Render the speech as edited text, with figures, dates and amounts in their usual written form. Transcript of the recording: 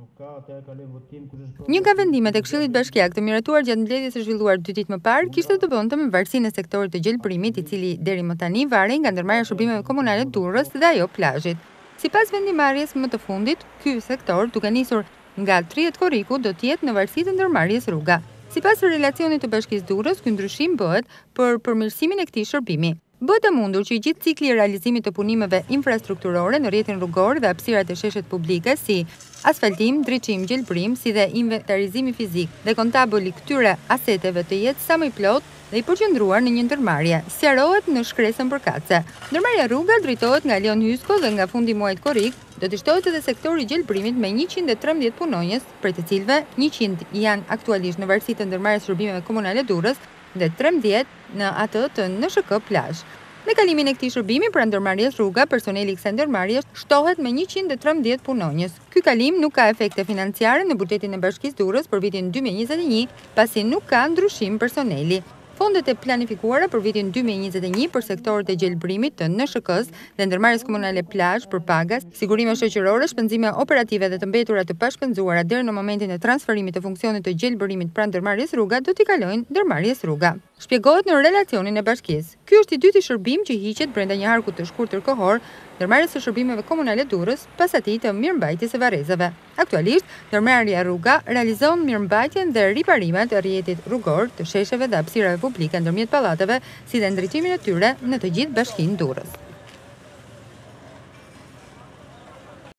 Një nga vendimet e Këshillit Bashkiak të miratuar gjatë mbledhjes së zhvilluar 2 ditë më parë kishte të bënte me varësinë e sektorit të gjelbërimit, i cili deri më tani varej nga ndërmarrja e shërbimeve komunale Durrës dhe ajo plazhit. Sipas vendimarrjes më të fundit, ky sektor, duke nisur nga 30 korriku, do të jetë në varësi të Ndërmarrjes Rruga. Sipas relacionit të Bashkisë Durrës, ky ndryshim bëhet për përmirësimin e këtij shërbimi. Bëhet e mundur që i gjithë cikli i realizimit të punimeve infrastrukturore në rrjetin rrugor dhe hapësirat e sheshet publike si asfaltim, ndriçim, gjelbërim, si dhe inventarizimi fizik dhe kontabël i këtyre aseteve të jetë sa më i plot dhe i përqendruar në një ndërmarrje, sqarohet në shkresën përkatëse. Ndërmarrja Rruga drejtohet nga Lion Hysko dhe nga fundi muajit korrik do të shtohet edhe sektori i gjelbërimit me 113 punonjës, prej të cilëve 100 janë aktualisht në varësi të ndërmarrjes shërbimeve komunale Durrës dhe 13 në atë të NSHK plazh. Me kalimin e këtij shërbimi pra Ndërmarrjes Rruga, personeli i kësaj ndërmarrjes shtohet me 113 punonjës. Ky kalim nuk ka efekte financiare në buxhetin e Bashkisë Durrës për vitin 2021, pasi nuk ka ndryshim personeli. Fondet e planifikuara për vitin 2021 për sektorët e gjelbërimit të NSHK-s dhe ndërmarrjes komunale plazh për pagas, sigurime shoqërore, shpenzime operative dhe të mbetura të pashpenzuara deri në momentin e transferimit të funksionit të gjelbërimit pranë Ndërmarrjes Rruga do t'i kalojnë Ndërmarrjes Rruga. Shpjegohet në relacionin e bashkisë. Ky është i dyti shërbim që hiqet brenda një harku të shkurtër kohor, ndërmarrjes së shërbimeve komunale Durrës, pas atij të mirëmbajtjes së varrezave. Aktualisht, Ndërmarrja Rruga realizon mirëmbajtjen dhe riparimet e rrjetit rrugor, të shesheve dhe hapësirave publike ndërmjet pallateve, si dhe ndriçimin e tyre në të gjithë bashkinë Durrës.